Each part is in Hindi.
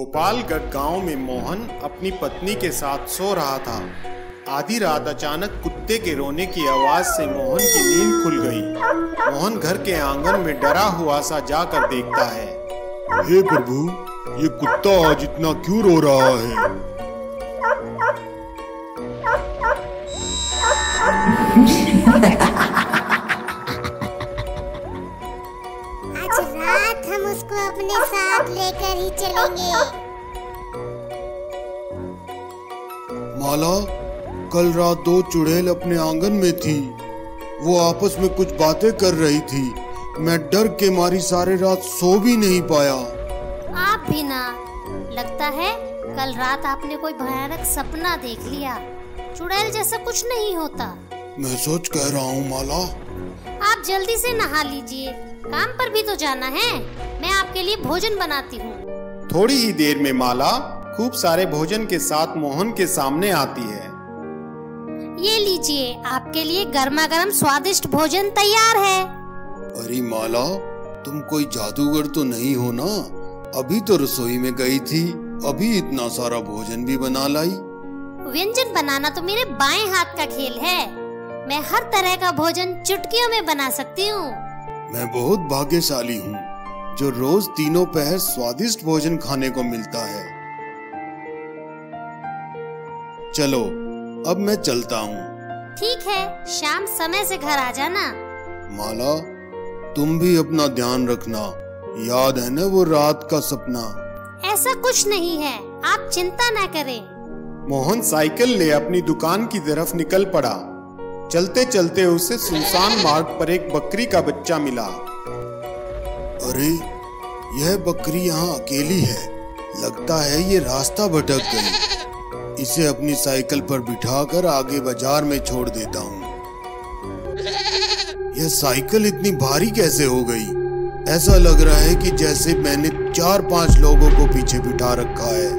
गोपालगढ़ गांव में मोहन अपनी पत्नी के साथ सो रहा था। आधी रात अचानक कुत्ते के रोने की आवाज से मोहन की नींद खुल गई। मोहन घर के आंगन में डरा हुआ सा जाकर देखता है। हे प्रभु, ये कुत्ता आज इतना क्यों रो रहा है? आज रात हम उसको अपने साथ लेकर ही चलेंगे। माला, कल रात दो चुड़ैल अपने आंगन में थी। वो आपस में कुछ बातें कर रही थी। मैं डर के मारी सारे रात सो भी नहीं पाया। आप भी ना, लगता है कल रात आपने कोई भयानक सपना देख लिया। चुड़ैल जैसा कुछ नहीं होता। मैं सच कह रहा हूँ माला। आप जल्दी से नहा लीजिए, काम पर भी तो जाना है। मैं आपके लिए भोजन बनाती हूँ। थोड़ी ही देर में माला खूब सारे भोजन के साथ मोहन के सामने आती है। ये लीजिए, आपके लिए गर्मा गर्म स्वादिष्ट भोजन तैयार है। अरे माला, तुम कोई जादूगर तो नहीं हो ना? अभी तो रसोई में गई थी, अभी इतना सारा भोजन भी बना लाई। व्यंजन बनाना तो मेरे बाएं हाथ का खेल है। मैं हर तरह का भोजन चुटकियों में बना सकती हूँ। मैं बहुत भाग्यशाली हूँ जो रोज तीनों पहर स्वादिष्ट भोजन खाने को मिलता है। चलो, अब मैं चलता हूँ। ठीक है, शाम समय से घर आ जाना। माला, तुम भी अपना ध्यान रखना। याद है ना वो रात का सपना? ऐसा कुछ नहीं है, आप चिंता न करें। मोहन साइकिल ले अपनी दुकान की तरफ निकल पड़ा। चलते चलते उसे सुनसान मार्ग पर एक बकरी का बच्चा मिला। अरे, यह बकरी यहाँ अकेली है। लगता है ये रास्ता भटक गई। इसे अपनी साइकिल पर बिठाकर आगे बाजार में छोड़ देता हूँ। यह साइकिल इतनी भारी कैसे हो गई? ऐसा लग रहा है कि जैसे मैंने 4-5 लोगों को पीछे बिठा रखा है।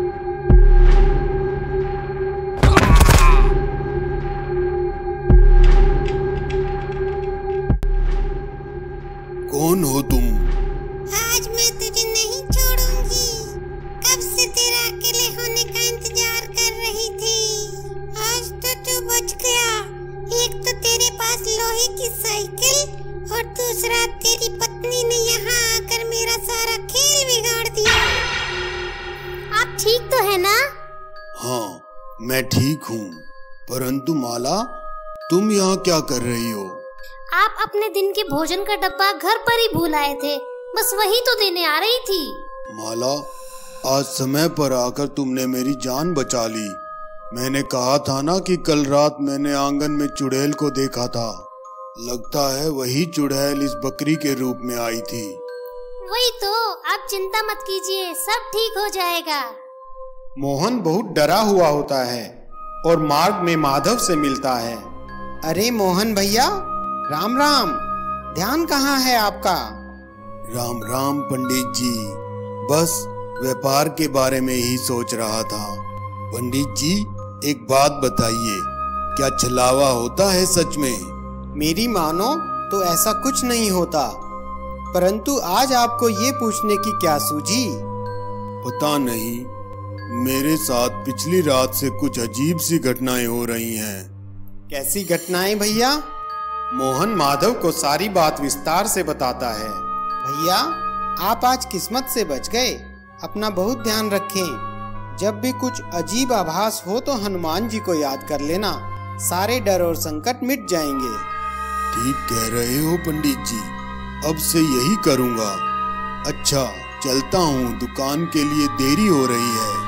कौन हो तुम? आज मैं तुझे नहीं छोड़ूंगी। कब से तेरा अकेले होने का इंतजार कर रही थी। आज तो तू बच गया। एक तो तेरे पास लोहे की साइकिल और दूसरा तेरी पत्नी ने यहाँ आकर मेरा सारा खेल बिगाड़ दिया। आप ठीक तो है ना? हाँ, मैं ठीक हूँ। परंतु माला, तुम यहाँ क्या कर रही हो? आप अपने दिन के भोजन का डब्बा घर पर ही भूल आए थे, बस वही तो देने आ रही थी। माला, आज समय पर आकर तुमने मेरी जान बचा ली। मैंने कहा था ना कि कल रात मैंने आंगन में चुड़ैल को देखा था। लगता है वही चुड़ैल इस बकरी के रूप में आई थी। वही तो, आप चिंता मत कीजिए, सब ठीक हो जाएगा। मोहन बहुत डरा हुआ होता है और मार्ग में माधव से मिलता है। अरे मोहन भैया, राम राम। ध्यान कहाँ है आपका? राम राम पंडित जी, बस व्यापार के बारे में ही सोच रहा था। पंडित जी, एक बात बताइए, क्या छलावा होता है सच में? मेरी मानो तो ऐसा कुछ नहीं होता, परंतु आज आपको ये पूछने की क्या सूझी? पता नहीं, मेरे साथ पिछली रात से कुछ अजीब सी घटनाएं हो रही हैं। कैसी घटनाएं भैया? मोहन माधव को सारी बात विस्तार से बताता है। भैया, आप आज किस्मत से बच गए। अपना बहुत ध्यान रखें। जब भी कुछ अजीब आभास हो तो हनुमान जी को याद कर लेना। सारे डर और संकट मिट जाएंगे। ठीक कह रहे हो पंडित जी, अब से यही करूँगा। अच्छा, चलता हूँ, दुकान के लिए देरी हो रही है।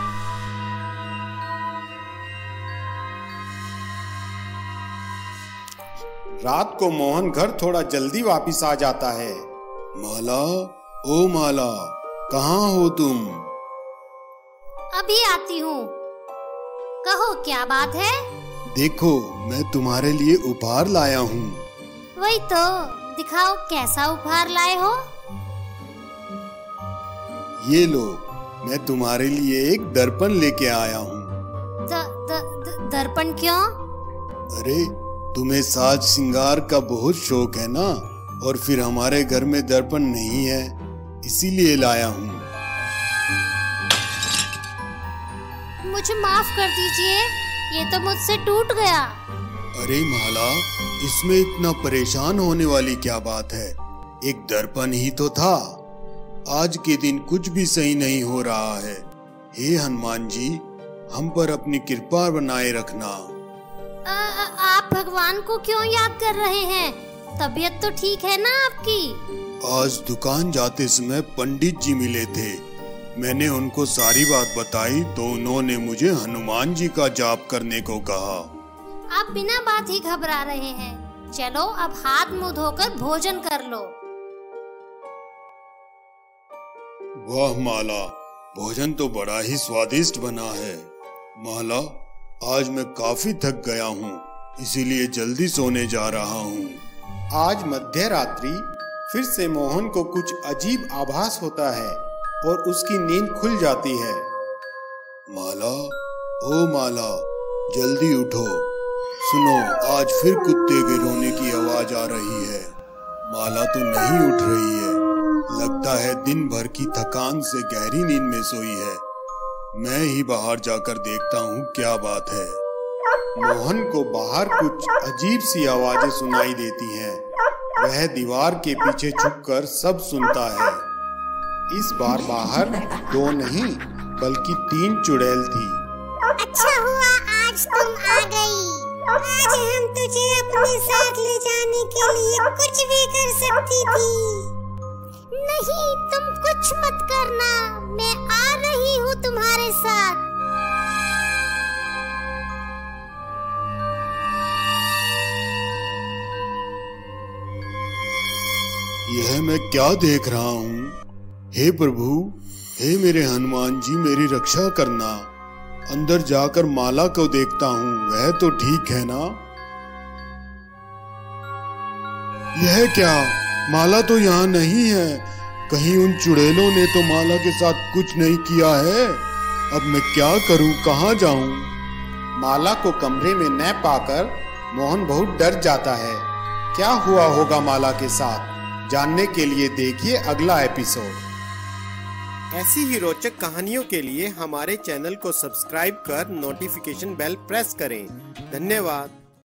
रात को मोहन घर थोड़ा जल्दी वापस आ जाता है। माला, ओ माला, कहाँ हो तुम? अभी आती हूँ। कहो, क्या बात है? देखो, मैं तुम्हारे लिए उपहार लाया हूँ। वही तो, दिखाओ कैसा उपहार लाए हो। ये लो, मैं तुम्हारे लिए एक दर्पण लेके आया हूँ। दर्पण क्यों? अरे, तुम्हें साज श्रृंगार का बहुत शौक है ना, और फिर हमारे घर में दर्पण नहीं है, इसीलिए लाया हूँ। मुझे माफ कर दीजिए, ये तो मुझसे टूट गया। अरे माला, इसमें इतना परेशान होने वाली क्या बात है? एक दर्पण ही तो था। आज के दिन कुछ भी सही नहीं हो रहा है। हे हनुमान जी, हम पर अपनी कृपा बनाए रखना। आप भगवान को क्यों याद कर रहे हैं? तबीयत तो ठीक है ना आपकी? आज दुकान जाते समय पंडित जी मिले थे। मैंने उनको सारी बात बताई तो उन्होंने मुझे हनुमान जी का जाप करने को कहा। आप बिना बात ही घबरा रहे हैं। चलो अब हाथ मुंह धोकर भोजन कर लो। वाह माला, भोजन तो बड़ा ही स्वादिष्ट बना है। माला, आज मैं काफी थक गया हूँ, इसीलिए जल्दी सोने जा रहा हूँ। आज मध्य रात्रि फिर से मोहन को कुछ अजीब आभास होता है और उसकी नींद खुल जाती है। माला, ओ माला, जल्दी उठो। सुनो, आज फिर कुत्ते के रोने की आवाज आ रही है। माला तो नहीं उठ रही है। लगता है दिन भर की थकान से गहरी नींद में सोई है। मैं ही बाहर जाकर देखता हूँ क्या बात है। मोहन को बाहर कुछ अजीब सी आवाजें सुनाई देती हैं। वह दीवार के पीछे छुपकर सब सुनता है। इस बार बाहर 2 नहीं बल्कि 3 चुड़ैल थी। अच्छा हुआ आज तुम आ गई। आज हम तुझे अपने साथ ले जाने के लिए कुछ भी कर सकती थी। नहीं, तुम कुछ मत करना, मैं आ रही हूँ तुम्हारे साथ। यह मैं क्या देख रहा हूँ? हे प्रभु, हे मेरे हनुमान जी, मेरी रक्षा करना। अंदर जाकर माला को देखता हूँ, वह तो ठीक है ना? यह क्या? माला तो यहाँ नहीं है। कहीं उन चुड़ैलों ने तो माला के साथ कुछ नहीं किया है। अब मैं क्या करूँ, कहाँ जाऊँ? माला को कमरे में न पाकर मोहन बहुत डर जाता है। क्या हुआ होगा माला के साथ? जानने के लिए देखिए अगला एपिसोड। ऐसी ही रोचक कहानियों के लिए हमारे चैनल को सब्सक्राइब कर नोटिफिकेशन बेल प्रेस करें। धन्यवाद।